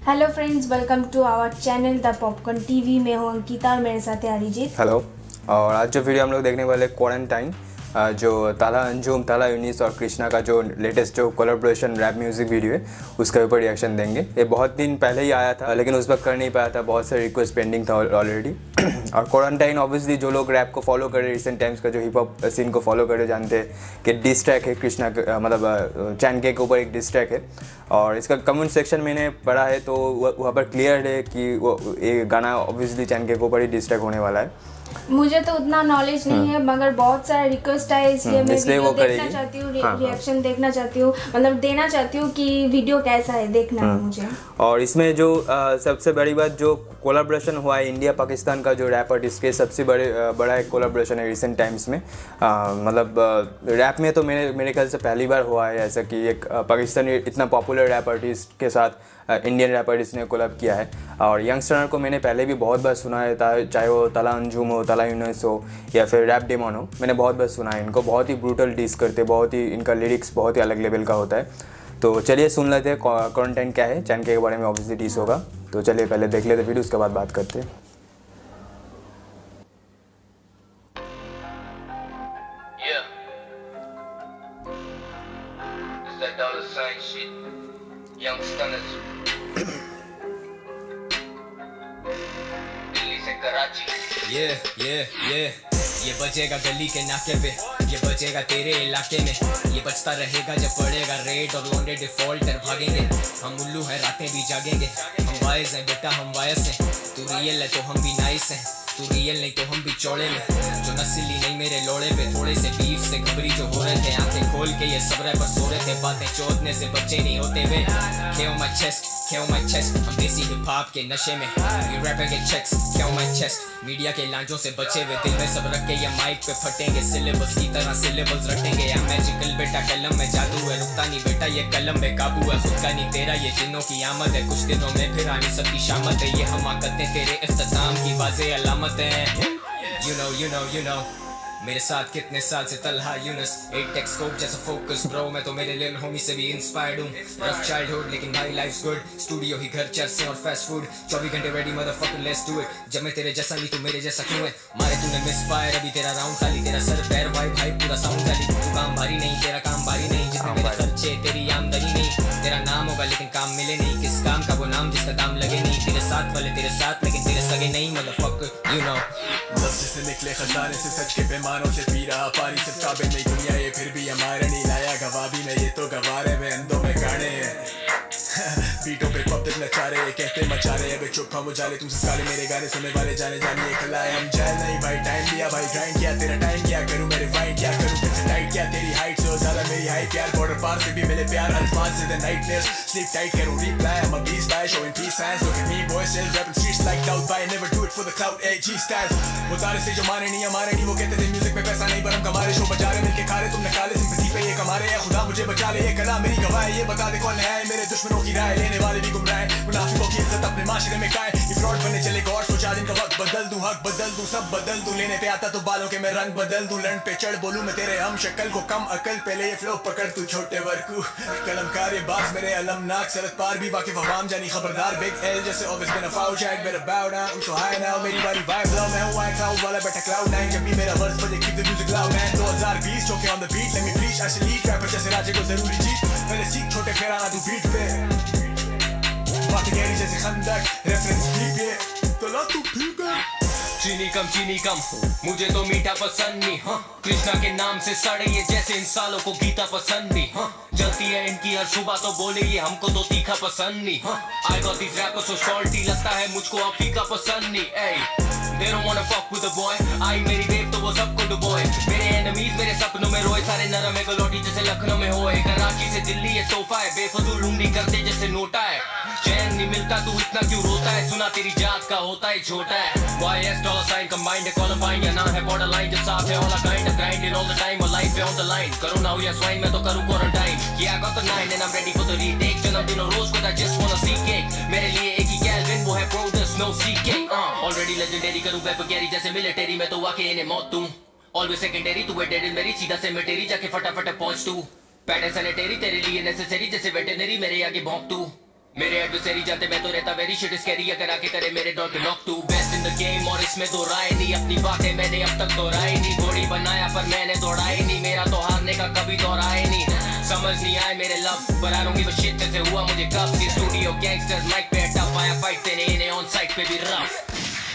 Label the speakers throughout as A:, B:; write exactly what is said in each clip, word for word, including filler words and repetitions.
A: Hello friends, welcome to our channel the popcorn TV. में हूँ अंकिता और मेरे साथ है अरिजीत।
B: हेलो। और आज जो वीडियो हम लोग देखने वाले क्वारंटाइन, जो ताल्हा अंजुम, ताल्हा यूनिस और कृष्णा का जो लेटेस्ट जो कोलैबोरेशन रैप म्यूज़िक वीडियो है उसके ऊपर रिएक्शन देंगे। ये बहुत दिन पहले ही आया था लेकिन उस वक्त कर नहीं पाया था, बहुत सारे रिक्वेस्ट पेंडिंग था ऑलरेडी। और क्वारंटाइन ऑब्वियसली जो लोग रैप को फॉलो कर रहे, रिसेंट टाइम्स का जो हिप हॉप सीन को फॉलो कर रहे, जानते हैं कि डिस ट्रैक है कृष्णा, मतलब चैनके के ऊपर एक डिस ट्रैक है। और इसका कमेंट सेक्शन मैंने पढ़ा है तो वहाँ पर क्लियर है कि वो ये गाना ऑब्वियसली चैनके के ऊपर ही डिस ट्रैक होने वाला है।
A: मुझे तो उतना नॉलेज नहीं है, मगर बहुत सारा रिक्वेस्ट है, इसलिए मैं वीडियो देखना चाहती हूँ, रिएक्शन देखना चाहती हूँ, मतलब देना चाहती हूँ कि वीडियो कैसा है, देखना है मुझे। और
B: इसमें जो आ, सबसे बड़ी बात, जो कोलैबोरेशन हुआ है इंडिया पाकिस्तान का जो रैप आर्टिस्ट के, सबसे बड़े बड़ा एक कोलैबोरेशन है रिसेंट टाइम्स में। आ, मतलब रैप में तो मेरे मेरे ख्याल से पहली बार हुआ है ऐसा कि एक पाकिस्तानी इतना पॉपुलर रैप आर्टिस्ट के साथ इंडियन रैप आर्टिस्ट ने कोलैब किया है। और यंगस्टर को मैंने पहले भी बहुत बार सुना है, चाहे वो ताल्हा अंजुम हो, ताल्हा यूनुस हो या फिर रैप डेमन हो, मैंने बहुत बार सुना है इनको। बहुत ही ब्रूटल डिस करते, बहुत ही इनका लिरिक्स बहुत ही अलग लेवल का होता है। तो चलिए सुन लेते हैं क्वारंटाइन क्या है, चैनके के बारे में ऑब्वियसली डिस होगा। तो चलिए पहले देख लेते वीडियो, उसके बाद बात करते हैं।
C: Yeah, yeah, yeah. ये बजेगा गली के नाके पे, ये बजेगा तेरे इलाके में, ये बजता रहेगा जब पड़ेगा रेड और लौंडे डिफॉल्टर भागेंगे। हम उल्लू हैं, रातें भी जागेंगे, हम वाइज हैं बेटा, हम वायस हैं। तू रियल है तो हम भी नाइस हैं, तू रियल नहीं तो हम भी चौड़े में। जो नस्ली नहीं मेरे लोड़े पे, थोड़े से बीफ से घबरी जो हो रहे थे, आंखें खोल के ये सब्र पर सो रहे थे। बातें चोदने से बच्चे नहीं होते वे। Kill my chest, kill my chest, हम देसी हिप हॉप के नशे में, ये रैपर के checks, kill my chest। Media के लांचों से बचे हुए दिल में सब रख के ये माइक पे फटेंगे, सिलेबस की तरह सिलेबस रटेंगे। या मैजिकल बेटा, कलम में जादू है, रुकता नहीं बेटा ये कलम में काबू है। खुद का नहीं तेरा ये जिन्नों की आमद है, कुछ दिनों में फिर आनी सबकी शामत है। ये हमाकतें तेरे इख्तिताम की वाज़े अलामत है। You know, you know, you know। मेरे साथ कितने साल से तल्हा यूनुस, एक टेक्सकोप जैसा फोकस ब्रो। मैं तो मेरे लिल होमी से भी इंस्पायर्ड हूँ। रफ चाइल्डहुड लेकिन भाई लाइफ्स गुड, स्टूडियो ही घर, चर्चे और फास्ट फूड, चौबीस घंटे ready motherfucker, let's do it. जब मैं तेरे जैसा नहीं तो मेरे जैसा क्यों है, मारे तूने मिस फायर, अभी तेरा राउंड खाली, तेरा सर पैर भाई भाई पूरा साउंड खाली। तू काम भारी नहीं, तेरा काम भारी नहीं, जितने मेरे खर्चे तेरी आमदनी नहीं। तेरा नाम होगा लेकिन काम मिले नहीं, किस काम का वो नाम जिसका दाम लगे नहीं। तेरे साथ वाले तेरे साथ लेकिन तेरे सगे नहीं, मदरफकर, यू नो।
D: लफ्ज़ से निकले खजाने से, सच के पैमानों से पी रहा पारी, सिर्फ काबिल नहीं दुनिया ये, फिर भी हमारा नहीं लाया गवाह भी मैं, ये तो गवारे में अंधों में गाने बीटों पे पब्लिक नचा रहे, ये कहते मचा रहे, अबे चुप हम उजाले तुमसे साले, मेरे गाने सुनने वाले जाने जाने ये खिलाए। हम जाए नहीं भाई, टाइम दिया भाई, ग्राइंड किया तेरा टाइम, क्या करूँ मेरे फाइंड, क्या करूँ तुझसे टाइट, क्या तेरी हाइट से ज्यादा मेरी हाइट। यार बॉर्डर पार से भी मिले प्यार, अल्फाज से द नाइटमेयर्स, स्लीप टाइट करूँ reply. I'm a beast by showing peace signs, look at me boys still rapping streets like doubt by, never do it for the clout, A G style। वो तारे से जो माने नहीं हमारे नहीं, वो कहते थे म्यूजिक में पैसा नहीं पर हम कमा रहे, शो बजा रहे मिलके खा रहे, तुमने काले सिंपैथी पे ये कमा रहे। या खुदा मुझे बचा ले, ये कला मेरी गवाह है, ये बता दे कौन है मेरे दुश्मनों की राय, लेने वाले भी गुमराह है, मुनाफिकों की इज्जत अपने माशरे में काए। ये फ्रॉड बनने चले गौर, सोचा दिन का वक्त बदल दूं, हक बदल दूं, सब बदल दूं। लेने पे आता तो बालों के मैं रंग बदल दूं, लंड पे चढ़ बोलूं मैं तेरे हम शक्ल को कम अकल, पहले ये फ्लो पकड़ तू छोटे वर्कू। कलमकार ये बात मेरे अलमनाक, सरत पार भी वाकिफ अवाम जानी खबरदार। बिग एल जैसे always been a foul jack, better bow down, I'm so high now, मेरी बारी vibe low, मैं हूँ high cloud वाला बेटा cloud nine। जब भी मेरा वर्स बजे keep the music loud man। दो हज़ार बीस चौके on the beat, let me preach, ऐसे लीड रैपर जैसे राजे को जरूरी जीत। पहले सीख छोटे फिर आना तू बीट पे, बातें गहरी जैसे खंदक, रेफरेंस डीप ये तो ला तू फिगर।
C: चीनी कम चीनी कम, मुझे तो मीठा पसंद नहीं। हाँ, कृष्णा के नाम से सड़े ये जैसे इन सालों को गीता पसंद नहीं। हाँ, जलती है इनकी हर सुबह तो बोले ये हमको तो तीखा पसंद नहीं। हाँ, I got these rappers so salty, लगता है मुझको अब फीका पसंद नहीं। Ay, they don't wanna fuck with the boy, आई मेरी वेव तो वो सबको डुबोए। मेरे एनिमीज मेरे सपनों में रोए, सारे नरम है गलौटी जैसे लखनऊ में होए। कराची से दिल्ली ये तोहफा है, बेफजूल लूंडी करते जैसे नोटा है। चैन नहीं मिलता तू इतना क्यों रोता है, सुना तेरी जात का होता है छोटा है। Y S dollar sign combined है Columbine, या ना है border line, जब साफ है all I kind of grinding all the time, और life है on the line। करो ना हो या swine, मैं तो करूँ quarantine। Yeah I got the nine and I'm ready for the retake, जन्मदिन और रोज को I just wanna see cake। मेरे लिए एक ही Calvin वो है bro, there's no C K। uh, already legendary करूँ web गैरी जैसे military, मैं तो आके इन्हें मौत दूँ। Always secondary तू है dead in मेरी, सीधा से मेटेरी जाके फटाफट पहुँच तू। पैटर्न सैनिटरी तेरे लिए नेसेसरी, जैसे वेटरनरी मेरे आगे भौंक तू। मेरे एडवर्सरी जाते मैं तो रहता वेरी शिट स्कैरी अगर आके करे मेरे डॉट पे knock to best in the game और इसमें दो राय नहीं अपनी बातें मैंने अब तक दोहराई नहीं घोड़ी बनाया पर मैंने दौड़ाई नहीं मेरा तो हारने का कभी दोहराए नहीं समझ नहीं आए मेरे लव पर I don't give a shit जैसे हुआ मुझे कब सी स्टूडियो गैंगस्टर्स माइक पे टफ आया फाइट देने इन्हें ऑन साइट पे भी रफ।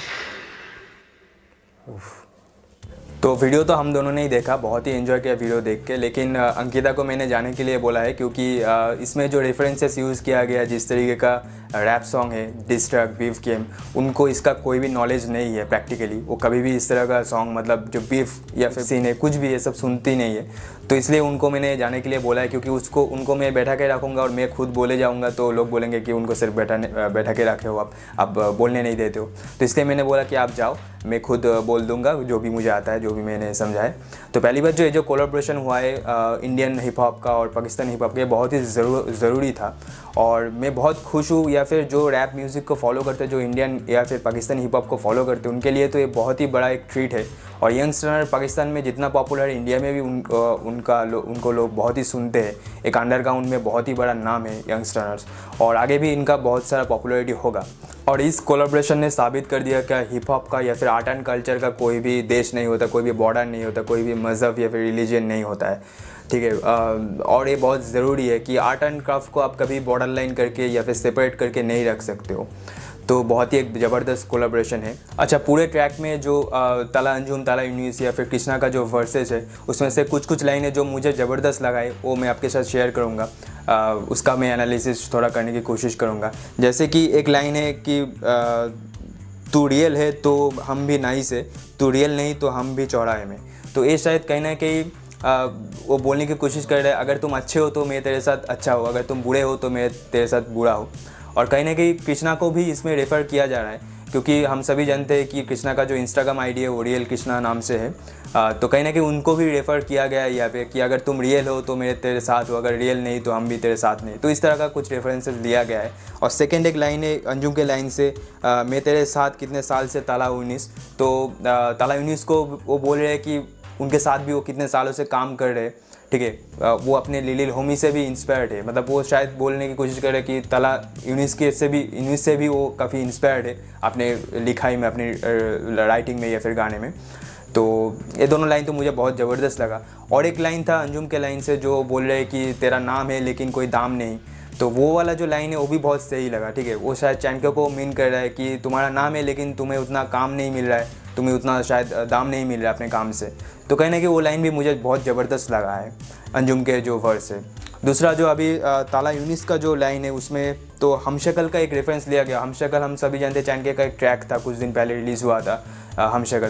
B: तो वीडियो तो हम दोनों ने ही देखा, बहुत ही एंजॉय किया वीडियो देख के, लेकिन अंकिता को मैंने जाने के लिए बोला है क्योंकि इसमें जो रेफरेंसेस यूज़ किया गया जिस तरीके का रैप सॉन्ग है डिस ट्रैक बीफ गेम, उनको इसका कोई भी नॉलेज नहीं है प्रैक्टिकली। वो कभी भी इस तरह का सॉन्ग मतलब जो बीफ या फिर सीन है कुछ भी ये सब सुनती नहीं है, तो इसलिए उनको मैंने जाने के लिए बोला है क्योंकि उसको उनको मैं बैठा के रखूँगा और मैं खुद बोले जाऊँगा तो लोग बोलेंगे कि उनको सिर्फ बैठा बैठा के रखे हो आप आप बोलने नहीं देते हो। तो इसलिए मैंने बोला कि आप जाओ, मैं खुद बोल दूंगा जो भी मुझे आता है, जो भी मैंने समझा है। तो पहली बात जो ये जो कोलैबोरेशन हुआ है इंडियन हिप हॉप का और पाकिस्तानी हिप हॉप का, ये बहुत ही ज़रूर ज़रूरी था और मैं बहुत खुश हूँ। या फिर जो रैप म्यूज़िक को फॉलो करते, जो इंडियन या फिर पाकिस्तानी हिप हॉप को फॉलो करते, उनके लिए तो ये बहुत ही बड़ा एक ट्रीट है। और यंगस्टर पाकिस्तान में जितना पॉपुलर है, इंडिया में भी उन, उनका लो, उनको लोग बहुत ही सुनते हैं। एक अंडरग्राउंड में बहुत ही बड़ा नाम है यंगस्टर्स और आगे भी इनका बहुत सारा पॉपुलैरिटी होगा। और इस कोलैबोरेशन ने साबित कर दिया कि हिप हॉप का या फिर आर्ट एंड कल्चर का कोई भी देश नहीं होता, कोई भी बॉर्डर नहीं होता, कोई भी मज़हब या फिर रिलीजन नहीं होता है, ठीक है। और ये बहुत ज़रूरी है कि आर्ट एंड क्राफ्ट को आप कभी बॉर्डर लाइन करके या फिर सेपरेट करके नहीं रख सकते हो। तो बहुत ही एक ज़बरदस्त कोलैबोरेशन है। अच्छा, पूरे ट्रैक में जो तलहा अंजुम, तलहा यूनुस या फिर कृष्णा का जो वर्सेस है, उसमें से कुछ कुछ लाइनें जो मुझे ज़बरदस्त लगाए वो मैं आपके साथ शेयर करूँगा। आ, उसका मैं एनालिसिस थोड़ा करने की कोशिश करूँगा। जैसे कि एक लाइन है कि आ, तू रियल है तो हम भी नाइस है, तू रियल नहीं तो हम भी चौराहे में। तो ये शायद कहीं ना कहीं आ, वो बोलने की कोशिश कर रहा है, अगर तुम अच्छे हो तो मैं तेरे साथ अच्छा हो, अगर तुम बुरे हो तो मैं तेरे साथ बुरा हो। और कहीं ना कहीं कृष्णा को भी इसमें रेफ़र किया जा रहा है क्योंकि हम सभी जानते हैं कि कृष्णा का जो इंस्टाग्राम आईडी है वो रियल कृष्णा नाम से है। आ, तो कहीं ना कहीं उनको भी रेफ़र किया गया है यहाँ पे कि अगर तुम रियल हो तो मेरे तेरे साथ हो, अगर रियल नहीं तो हम भी तेरे साथ नहीं। तो इस तरह का कुछ रेफरेंसेस लिया गया है। और सेकंड एक लाइन है अंजुम के लाइन से, आ, मैं तेरे साथ कितने साल से तलहा यूनुस। तो तलहा यूनुस को वो बोल रहे हैं कि उनके साथ भी वो कितने सालों से काम कर रहे हैं, ठीक है। वो अपने लिटिल होमी से भी इंस्पायर्ड है, मतलब वो शायद बोलने की कोशिश कर रहे हैं कि तलहा यूनुस के से भी यूनुस से भी वो काफ़ी इंस्पायर्ड है अपने लिखाई में, अपनी राइटिंग में या फिर गाने में। तो ये दोनों लाइन तो मुझे बहुत ज़बरदस्त लगा। और एक लाइन था अंजुम के लाइन से जो बोल रहे हैं कि तेरा नाम है लेकिन कोई दाम नहीं। तो वो वाला जो लाइन है वो भी बहुत सही लगा, ठीक है। वो शायद चाणक्य को मीन कर रहा है कि तुम्हारा नाम है लेकिन तुम्हें उतना काम नहीं मिल रहा है, तुम्हें उतना शायद दाम नहीं मिल रहा है अपने काम से। तो कहीं ना कहीं वो लाइन भी मुझे बहुत ज़बरदस्त लगा है अंजुम के जो वर्स है। दूसरा जो अभी तलहा यूनुस का जो लाइन है उसमें तो हमशक्ल का एक रेफरेंस लिया गया। हमशक्ल हम सभी जानते हैं चाणक्य का एक ट्रैक था, कुछ दिन पहले रिलीज़ हुआ था हमशक्ल।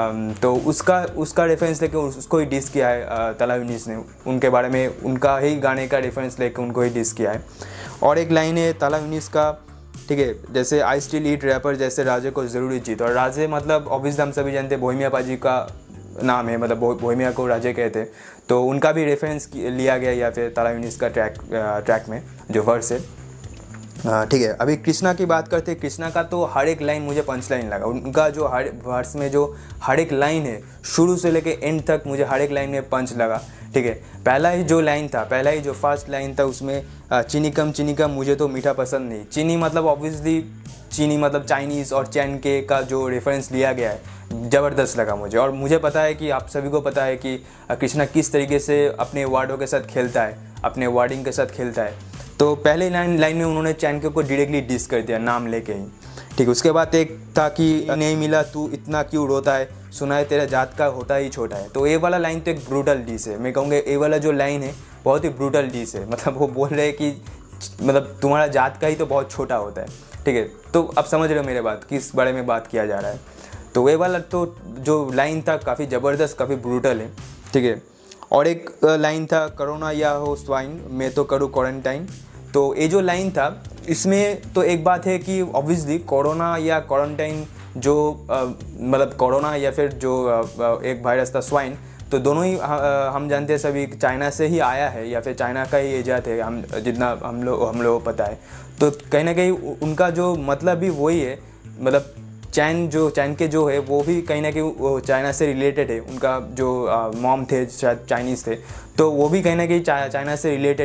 B: तो उसका उसका रेफरेंस लेके उसको ही डिस किया है तलहा यूनुस ने, उनके बारे में उनका ही गाने का रेफरेंस लेके उनको ही डिस किया है। और एक लाइन है तलहा यूनुस का, ठीक है, जैसे आई स्टिल ईट रैपर जैसे राजे को ज़रूरी जीत। और राजे मतलब ऑब्वियसली हम सभी जानते हैं बोहेमिया पाजी का नाम है, मतलब बोहेमिया को राजे कहते हैं। तो उनका भी रेफरेंस लिया गया या फिर तलहा यूनुस का ट्रैक ट्रैक में जो वर्स है, ठीक है। अभी कृष्णा की बात करते हैं। कृष्णा का तो हर एक लाइन मुझे पंच लाइन लगा। उनका जो हर वर्स में जो हर एक लाइन है शुरू से लेके एंड तक मुझे हर एक लाइन में पंच लगा, ठीक है। पहला ही जो लाइन था, पहला ही जो फर्स्ट लाइन था उसमें चीनी कम चीनी कम मुझे तो मीठा पसंद नहीं। चीनी मतलब ऑब्वियसली चीनी मतलब चाइनीज़ और चैन के का जो रेफरेंस लिया गया है ज़बरदस्त लगा मुझे। और मुझे पता है कि आप सभी को पता है कि कृष्णा किस तरीके से अपने वर्डों के साथ खेलता है, अपने वर्डिंग के साथ खेलता है। तो पहले लाइन लाइन में उन्होंने चाणक्य को डायरेक्टली डिस कर दिया नाम लेके ही, ठीक। उसके बाद एक था कि नहीं मिला तू इतना क्यों रोता है, सुना है तेरा जात का होता ही छोटा है। तो ये वाला लाइन तो एक ब्रूटल डिस है, मैं कहूँगा ये वाला जो लाइन है बहुत ही ब्रूटल डिस है। मतलब वो बोल रहे हैं कि मतलब तुम्हारा जात का ही तो बहुत छोटा होता है, ठीक है। तो अब समझ रहे हो मेरे बात, किस बारे में बात किया जा रहा है। तो ये वाला तो जो लाइन था काफ़ी ज़बरदस्त, काफ़ी ब्रूटल है, ठीक है। और एक लाइन था कोरोना या हो स्वाइन मैं तो करूँ क्वारंटाइन। तो ये जो लाइन था इसमें तो एक बात है कि ऑब्वियसली कोरोना या क्वारंटाइन जो मतलब कोरोना या फिर जो आ, एक वायरस था स्वाइन, तो दोनों ही आ, हम जानते हैं सभी चाइना से ही आया है या फिर चाइना का ही ईजाद है, हम जितना हम लोग हम लोग को पता है। तो कहीं ना कहीं उनका जो मतलब भी वही है, मतलब चैन जो चैन के जो है वो भी कहीं ना कहीं वो चाइना से रिलेटेड है। उनका जो मॉम थे शायद चाइनीज़ थे, तो वो भी कहीं ना कहीं चाइना से रिलेटेड है।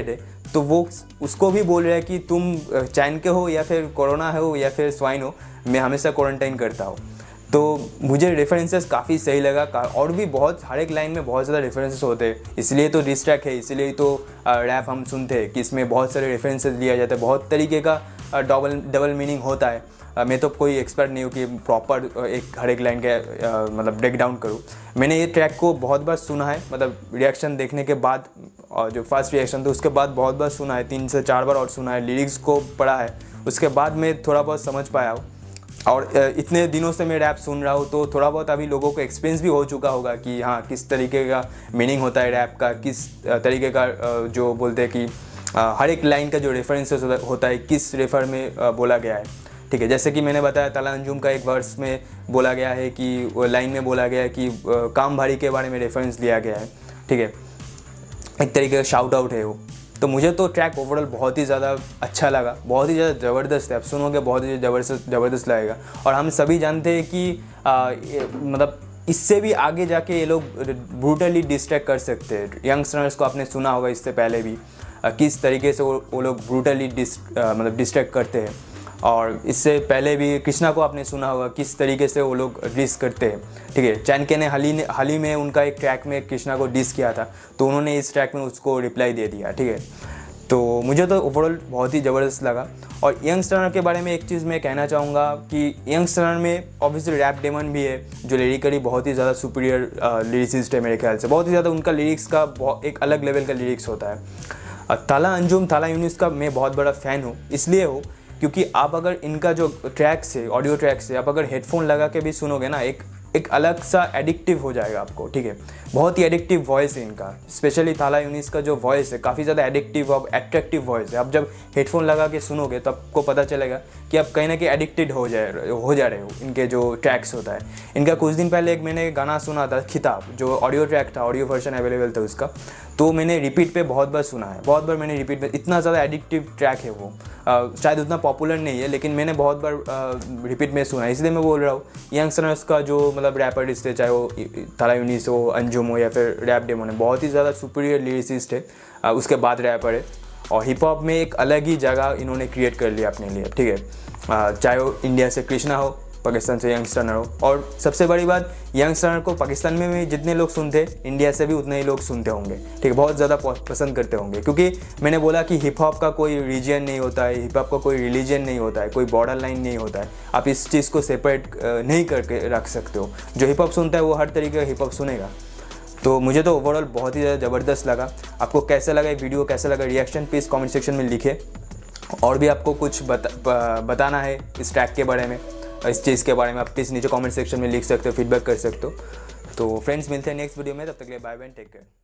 B: तो वो उसको भी बोल रहा है कि तुम चाइन के हो या फिर कोरोना हो या फिर स्वाइन हो, मैं हमेशा क्वारंटाइन करता हूँ। तो मुझे रेफरेंसेस काफ़ी सही लगा, और भी बहुत हर एक लाइन में बहुत ज़्यादा रेफरेंसेस होते हैं, इसलिए तो डिस ट्रैक है, इसलिए तो रैप हम सुनते हैं कि इसमें बहुत सारे रेफरेंसेस लिया जाता है, बहुत तरीके का डबल डबल मीनिंग होता है। मैं तो कोई एक्सपर्ट नहीं हूँ कि प्रॉपर एक हर एक लाइन का मतलब ब्रेक डाउन करूँ। मैंने ये ट्रैक को बहुत बार सुना है, मतलब रिएक्शन देखने के बाद, और जो फर्स्ट रिएक्शन था उसके बाद बहुत बार सुना है, तीन से चार बार और सुना है, लिरिक्स को पढ़ा है, उसके बाद मैं थोड़ा बहुत समझ पाया हूँ। और इतने दिनों से मैं रैप सुन रहा हूँ तो थोड़ा बहुत अभी लोगों को एक्सपीरियंस भी हो चुका होगा कि हाँ किस तरीके का मीनिंग होता है रैप का, किस तरीके का जो बोलते हैं कि हर एक लाइन का जो रेफरेंसेस होता है किस रेफर में बोला गया है। ठीक है, जैसे कि मैंने बताया ताल्हा अंजुम का एक वर्स में बोला गया है कि वो लाइन में बोला गया है कि काम भारी के बारे में रेफरेंस लिया गया है। ठीक है, एक तरीके का शाउट आउट है वो। तो मुझे तो ट्रैक ओवरऑल बहुत ही ज़्यादा अच्छा लगा, बहुत ही ज़्यादा ज़बरदस्त है, आप सुनोगे बहुत ही ज़बरदस्त ज़बरदस्त लगेगा। और हम सभी जानते हैं कि आ, मतलब इससे भी आगे जाके ये लोग ब्रूटली डिस्ट्रैक्ट कर सकते हैं। यंगस्टर्स को आपने सुना होगा इससे पहले भी आ, किस तरीके से वो, वो लोग ब्रूटली डिस मतलब डिस्ट्रैक्ट करते हैं, और इससे पहले भी कृष्णा को आपने सुना होगा किस तरीके से वो लोग डिस करते हैं। ठीक है, चाणक्य ने हाल ही ने हाल ही में उनका एक ट्रैक में कृष्णा को डिस किया था, तो उन्होंने इस ट्रैक में उसको रिप्लाई दे दिया। ठीक है, तो मुझे तो ओवरऑल बहुत ही ज़बरदस्त लगा। और यंगस्टर के बारे में एक चीज़ मैं कहना चाहूँगा कि यंगस्टर में ऑब्वियसली रैप डेमन भी है, जो लिरिकली बहुत ही ज़्यादा सुपीरियर लिरिसिस्ट है मेरे ख्याल से, बहुत ही ज़्यादा उनका लिरिक्स का एक अलग लेवल का लिरिक्स होता है। ताल्हा अंजुम, ताल्हा यूनुस का मैं बहुत बड़ा फ़ैन हूँ, इसलिए हो क्योंकि आप अगर इनका जो ट्रैक्स है, ऑडियो ट्रैक्स है, आप अगर हेडफोन लगा के भी सुनोगे ना, एक एक अलग सा एडिक्टिव हो जाएगा आपको। ठीक है, बहुत ही एडिक्टिव वॉइस है इनका, स्पेशली ताल्हा यूनुस का जो वॉइस है काफ़ी ज़्यादा एडिक्टिव और एट्रैक्टिव वॉइस है। आप जब हेडफोन लगा के सुनोगे तो आपको पता चलेगा कि आप कहीं ना कहीं एडिक्टेड हो जाए हो जा रहे हो इनके जो ट्रैक्स होता है। इनका कुछ दिन पहले एक मैंने गाना सुना था खिताब, जो ऑडियो ट्रैक था, ऑडियो वर्जन अवेलेबल था उसका, तो मैंने रिपीट पे बहुत बार सुना है, बहुत बार मैंने रिपीट पे, इतना ज़्यादा एडिक्टिव ट्रैक है वो। आ, शायद उतना पॉपुलर नहीं है लेकिन मैंने बहुत बार रिपीट में सुना है, इसलिए मैं बोल रहा हूँ यंगस्टर्स का जो मतलब रैपर्स है, चाहे वो ताल्हा यूनुस हो, अंजुम हो या फिर रैप डेमन है, बहुत ही ज़्यादा सुपीरियर लिरिसिस्ट है, आ, उसके बाद रैपर है, और हिप हॉप में एक अलग ही जगह इन्होंने क्रिएट कर लिया अपने लिए। ठीक है, आ, चाहे वो इंडिया से कृष्णा हो, पाकिस्तान से यंगस्टर हो, और सबसे बड़ी बात यंगस्टर को पाकिस्तान में भी जितने लोग सुनते हैं इंडिया से भी उतने ही लोग सुनते होंगे। ठीक है, बहुत ज़्यादा पसंद करते होंगे, क्योंकि मैंने बोला कि हिप हॉप का कोई रीजन नहीं होता है, हिप हॉप का कोई रिलीजन नहीं होता है, कोई बॉर्डर लाइन नहीं होता है, आप इस चीज़ को सेपरेट नहीं करके रख सकते हो। जो हिप हॉप सुनता है वो हर तरीके का हिप हॉप सुनेगा। तो मुझे तो ओवरऑल बहुत ही ज़्यादा ज़बरदस्त लगा। आपको कैसा लगा ये वीडियो, कैसा लगा रिएक्शन प्लीज़ कमेंट सेक्शन में लिखे, और भी आपको कुछ बता, बताना है इस ट्रैक के बारे में, इस चीज़ के बारे में, आप प्लीज़ नीचे कमेंट सेक्शन में लिख सकते हो, फीडबैक कर सकते हो। तो फ्रेंड्स मिलते हैं नेक्स्ट वीडियो में, तब तक के लिए बाय बाय, टेक केयर।